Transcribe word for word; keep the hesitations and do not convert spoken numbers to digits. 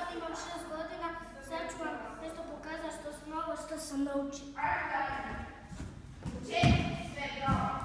sad imam šest godina, sad ću vam nešto pokazati što sam novo, što sam naučila. Čekaj sve, bravo.